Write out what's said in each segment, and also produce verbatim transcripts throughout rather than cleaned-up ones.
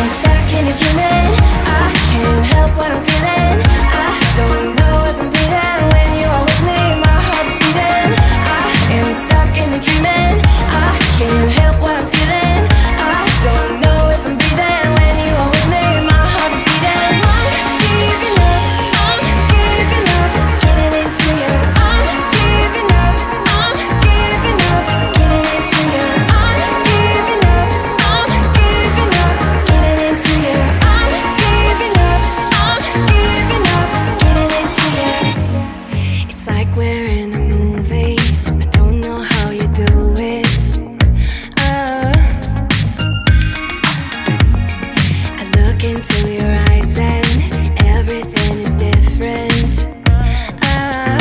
stuck in a dream and I can't help what I'm feeling. I don't know if I'm breathing when you are with me. My heart is beating. I am stuck in a dream and I can't help what I'm feeling. I don't know if I'm breathing when you are with me. My heart is beating. I'm giving up. I'm giving up. Getting into you. I'm giving up. I'm giving up. Getting into you. I'm giving up. I'm giving up. Getting into you. I'm giving up. I'm giving up. Getting into you. It's like we're in a movie. I don't know how you do it. Uh, I look into your eyes and everything is different. Uh,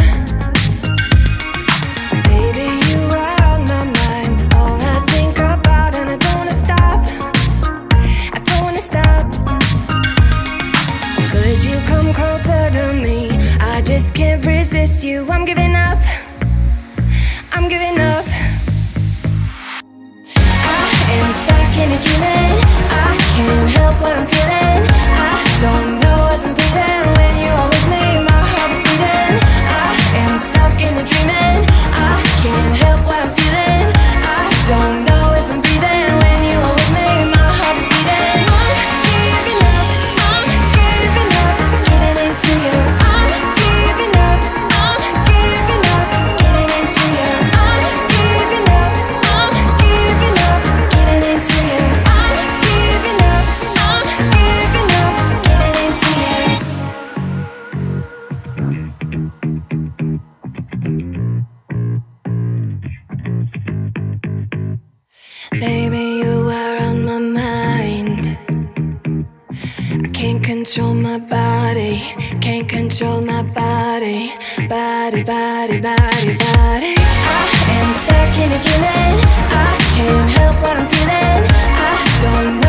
baby, you are on my mind. All I think about, and I don't wanna stop. I don't wanna stop. Could you come closer to me? I just can't resist you. I'm giving up. I'm giving up. I am stuck in a dream and I can't help what I'm feeling. I don't know if I'm breathing when you are with me. My heart is beating. I am stuck in a dream and I can't help what I'm feeling. I don't know if I'm breathing when you are with me. My heart is beating. I'm giving up. I'm giving up. Getting into you. I'm giving up. I'm giving up. Getting into you. I'm giving up. I'm giving up. Getting into you. I'm giving up. I'm giving up. Getting into you. Baby, you are on my mind. I can't control my body. Can't control my body. Body, body, body, body. I am stuck in a dream and I can't help what I'm feeling. I don't